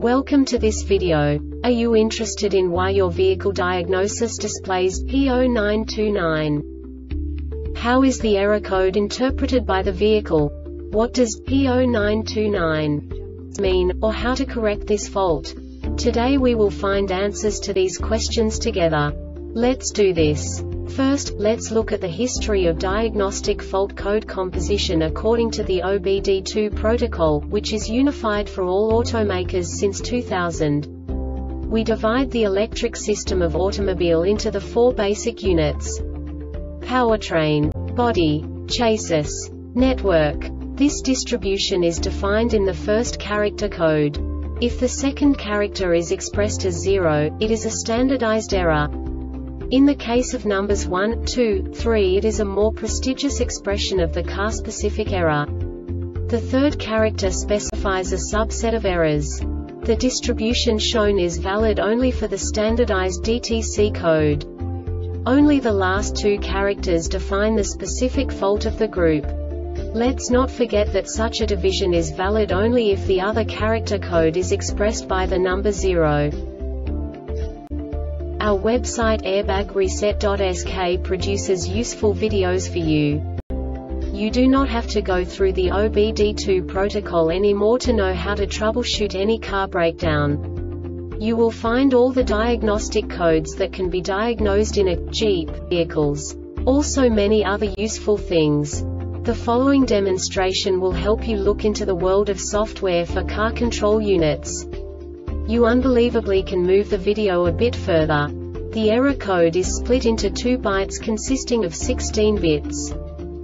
Welcome to this video. Are you interested in why your vehicle diagnosis displays P0929? How is the error code interpreted by the vehicle? What does P0929 mean, or how to correct this fault? Today we will find answers to these questions together. Let's do this. First, let's look at the history of diagnostic fault code composition according to the OBD2 protocol, which is unified for all automakers since 2000. We divide the electric system of automobile into the four basic units: powertrain, body, chassis, network. This distribution is defined in the first character code. If the second character is expressed as 0, it is a standardized error. In the case of numbers 1, 2, 3, it is a more prestigious expression of the car-specific error. The third character specifies a subset of errors. The distribution shown is valid only for the standardized DTC code. Only the last two characters define the specific fault of the group. Let's not forget that such a division is valid only if the other character code is expressed by the number 0. Our website airbagreset.sk produces useful videos for you. You do not have to go through the OBD2 protocol anymore to know how to troubleshoot any car breakdown. You will find all the diagnostic codes that can be diagnosed in a Jeep vehicles. Also many other useful things. The following demonstration will help you look into the world of software for car control units. You unbelievably can move the video a bit further. The error code is split into 2 bytes consisting of 16 bits.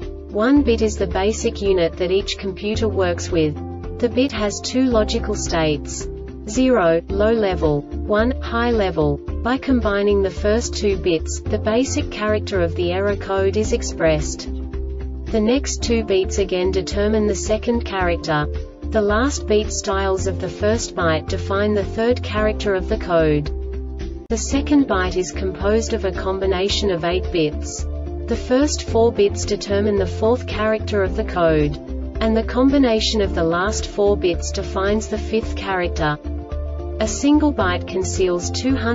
1 bit is the basic unit that each computer works with. The bit has 2 logical states: 0, low level, 1, high level. By combining the first 2 bits, the basic character of the error code is expressed. The next 2 beats again determine the second character. The last beat styles of the first byte define the third character of the code. The second byte is composed of a combination of 8 bits. The first 4 bits determine the fourth character of the code. And the combination of the last 4 bits defines the fifth character. A single byte conceals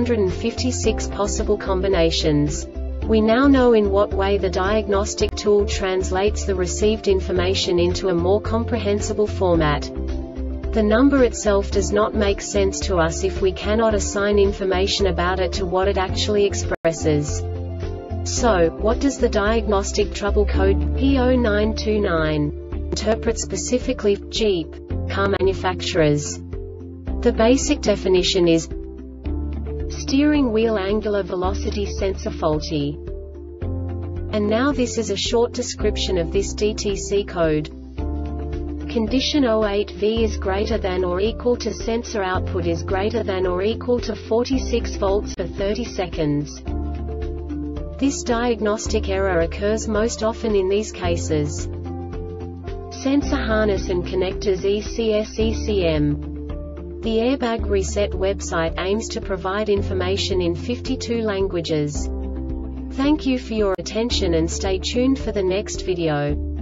256 possible combinations. We now know in what way the diagnostic tool translates the received information into a more comprehensible format. The number itself does not make sense to us if we cannot assign information about it to what it actually expresses. So, what does the diagnostic trouble code P0929 interpret specifically for Jeep car manufacturers? The basic definition is steering wheel angular velocity sensor faulty. And now this is a short description of this DTC code. Condition 08V is greater than or equal to sensor output is greater than or equal to 46 volts for 30 seconds. This diagnostic error occurs most often in these cases: sensor harness and connectors ECS/ECM. The Airbag Reset website aims to provide information in 52 languages. Thank you for your attention and stay tuned for the next video.